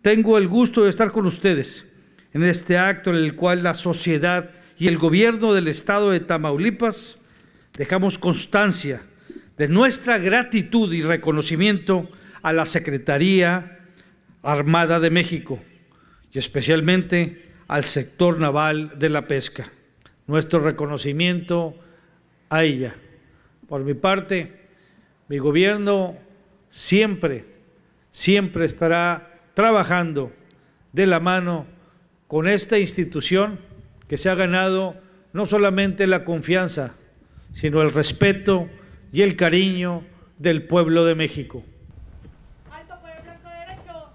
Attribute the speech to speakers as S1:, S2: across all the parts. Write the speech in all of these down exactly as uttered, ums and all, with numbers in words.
S1: tengo el gusto de estar con ustedes en este acto en el cual la sociedad y el gobierno del estado de Tamaulipas dejamos constancia de nuestra gratitud y reconocimiento a la Secretaría Armada de México y especialmente al sector naval de la pesca. Nuestro reconocimiento a ella. Por mi parte, mi gobierno siempre, siempre estará trabajando de la mano con esta institución que se ha ganado no solamente la confianza, sino el respeto y el cariño del pueblo de México.
S2: ¡Alto por el blanco derecho!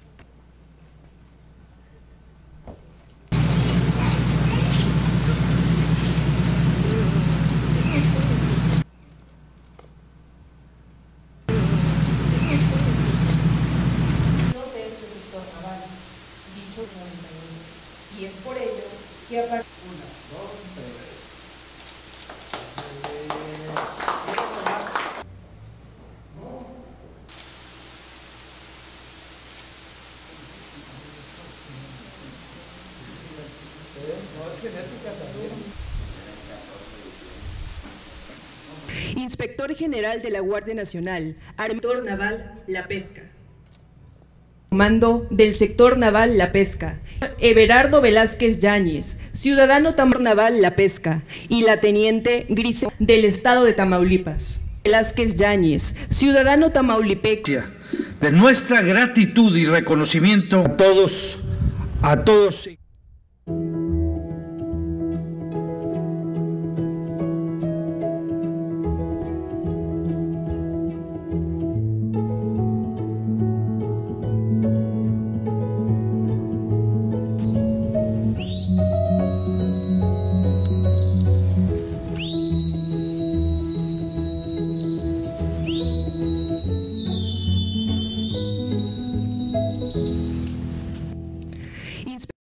S3: De este sector naval, dicho noventa y uno, y es por ello que a partir
S4: una, dos, tres.
S5: Inspector General de la Guardia Nacional, Sector Naval La Pesca. Comando del Sector Naval La Pesca, Everardo Velázquez Yáñez, ciudadano Tamar Naval La Pesca, y la Teniente Grisel del Estado de Tamaulipas. Velázquez Yáñez, ciudadano tamaulipeco.
S1: De nuestra gratitud y reconocimiento a todos, a todos.